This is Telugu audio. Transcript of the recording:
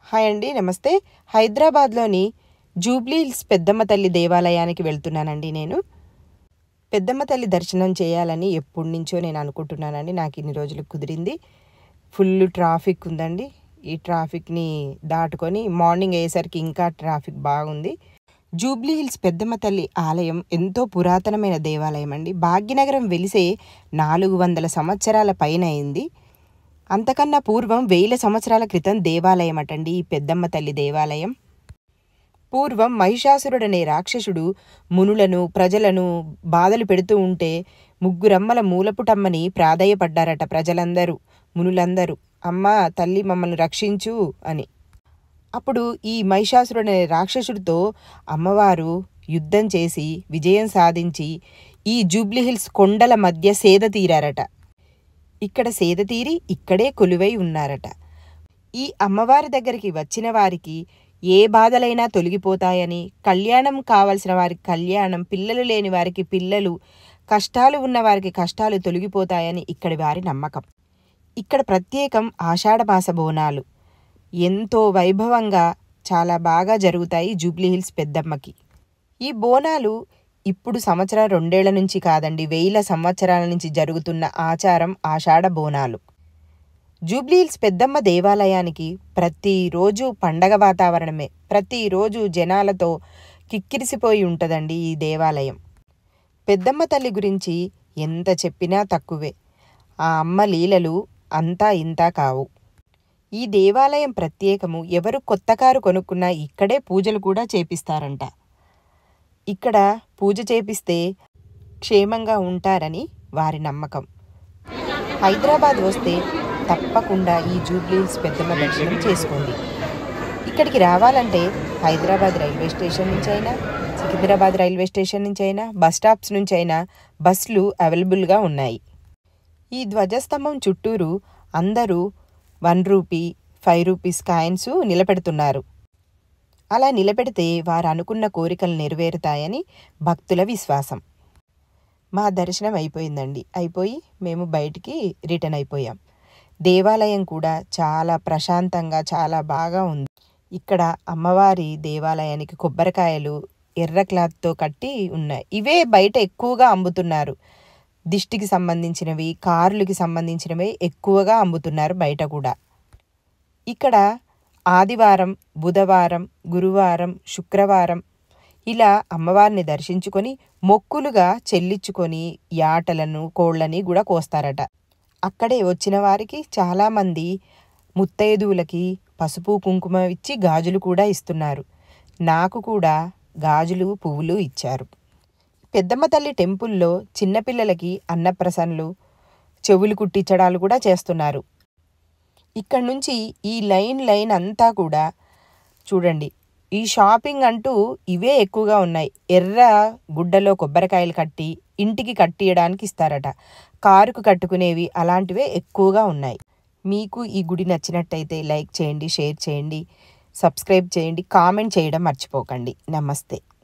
హాయ్ అండి, నమస్తే. హైదరాబాద్లోని జూబ్లీ హిల్స్ పెద్దమ్మ తల్లి దేవాలయానికి వెళ్తున్నానండి. నేను పెద్దమ్మ తల్లి దర్శనం చేయాలని ఎప్పటి నుంచో నేను అనుకుంటున్నానండి. నాకు ఇన్ని రోజులు కుదిరింది. ఫుల్ ట్రాఫిక్ ఉందండి. ఈ ట్రాఫిక్ని దాటుకొని మార్నింగ్ అయ్యేసరికి ఇంకా ట్రాఫిక్ బాగుంది. జూబ్లీ హిల్స్ పెద్దమ్మ తల్లి ఆలయం ఎంతో పురాతనమైన దేవాలయం అండి. భాగ్యనగరం వెలిసే 400 సంవత్సరాల పైన అయింది. అంతకన్నా పూర్వం 1000 సంవత్సరాల క్రితం దేవాలయం అటండి ఈ పెద్దమ్మ తల్లి దేవాలయం. పూర్వం మహిషాసురుడనే రాక్షసుడు మునులను ప్రజలను బాధలు పెడుతూ ఉంటే ముగ్గురమ్మల మూలపుటమ్మని ప్రాధేయపడ్డారట ప్రజలందరూ, మునులందరూ. అమ్మ తల్లి మమ్మల్ని రక్షించు అని. అప్పుడు ఈ మహిషాసురుడనే రాక్షసుడితో అమ్మవారు యుద్ధం చేసి విజయం సాధించి ఈ జూబ్లీ హిల్స్ కొండల మధ్య సేద తీరారట. ఇక్కడ సేద తీరి ఇక్కడే కొలువై ఉన్నారట. ఈ అమ్మవారి దగ్గరికి వచ్చిన వారికి ఏ బాధలైనా తొలగిపోతాయని, కళ్యాణం కావలసిన వారికి కళ్యాణం, పిల్లలు లేని వారికి పిల్లలు, కష్టాలు ఉన్న వారికి కష్టాలు తొలగిపోతాయని ఇక్కడి వారి నమ్మకం. ఇక్కడ ప్రత్యేకం ఆషాఢమాస బోనాలు ఎంతో వైభవంగా చాలా బాగా జరుగుతాయి జూబ్లీ హిల్స్ పెద్దమ్మకి. ఈ బోనాలు ఇప్పుడు సంవత్సరం 2 ఏళ్ల నుంచి కాదండి, 1000 సంవత్సరాల నుంచి జరుగుతున్న ఆచారం ఆషాఢ బోనాలు. జూబ్లీ హిల్స్ పెద్దమ్మ దేవాలయానికి ప్రతిరోజు పండగ వాతావరణమే. ప్రతిరోజు జనాలతో కిక్కిరిసిపోయి ఉంటుందండి ఈ దేవాలయం. పెద్దమ్మ తల్లి గురించి ఎంత చెప్పినా తక్కువే. ఆ అమ్మ లీలలు అంతా ఇంతా కావు. ఈ దేవాలయం ప్రత్యేకము. ఎవరు కొత్త కారు కొనుక్కున్నా ఇక్కడే పూజలు కూడా చేపిస్తారంట. ఇక్కడ పూజ చేపిస్తే క్షేమంగా ఉంటారని వారి నమ్మకం. హైదరాబాద్ వస్తే తప్పకుండా ఈ జూబ్లీ హిల్స్ పెద్దమ్మ దర్శనం చేసుకోండి. ఇక్కడికి రావాలంటే హైదరాబాద్ రైల్వే స్టేషన్ నుంచి అయినా, సికింద్రాబాద్ రైల్వే స్టేషన్ నుంచి అయినా, బస్ స్టాప్స్ నుంచి అయినా బస్సులు అవైలబుల్గా ఉన్నాయి. ఈ ధ్వజస్తంభం చుట్టూరు అందరూ 1 రూపీ, 5 రూపీస్ కాయిన్స్ నిలబెడుతున్నారు. అలా నిలబెడితే వారు అనుకున్న కోరికలు నెరవేరుతాయని భక్తుల విశ్వాసం. మా దర్శనం అయిపోయిందండి. అయిపోయి మేము బయటికి రిటర్న్ అయిపోయాం. దేవాలయం కూడా చాలా ప్రశాంతంగా చాలా బాగా ఉంది. ఇక్కడ అమ్మవారి దేవాలయానికి కొబ్బరికాయలు ఎర్ర క్లాత్తో కట్టి ఉన్నాయి. ఇవే బయట ఎక్కువగా అమ్ముతున్నారు. దిష్టికి సంబంధించినవి, కార్లకి సంబంధించినవి ఎక్కువగా అమ్ముతున్నారు బయట కూడా. ఇక్కడ ఆదివారం, బుధవారం, గురువారం, శుక్రవారం ఇలా అమ్మవారిని దర్శించుకొని మొక్కులుగా చెల్లించుకొని యాటలను, కోళ్ళని కూడా కోస్తారట. అక్కడే వచ్చిన వారికి చాలామంది ముత్తైదువులకి పసుపు కుంకుమ ఇచ్చి గాజులు కూడా ఇస్తున్నారు. నాకు కూడా గాజులు, పువ్వులు ఇచ్చారు. పెద్దమ్మ తల్లి టెంపుల్లో చిన్నపిల్లలకి అన్నప్రసన్నలు, చెవులు కుట్టించడాలు కూడా చేస్తున్నారు. ఇక్కడ నుంచి ఈ లైన్ అంతా కూడా చూడండి. ఈ షాపింగ్ అంటూ ఇవే ఎక్కువగా ఉన్నాయి. ఎర్ర గుడ్డలో కొబ్బరికాయలు కట్టి ఇంటికి కట్టియడానికి ఇస్తారట. కారుకు కట్టుకునేవి అలాంటివే ఎక్కువగా ఉన్నాయి. మీకు ఈ గుడి నచ్చినట్టయితే లైక్ చేయండి, షేర్ చేయండి, సబ్స్క్రైబ్ చేయండి, కామెంట్ చేయడం మర్చిపోకండి. నమస్తే.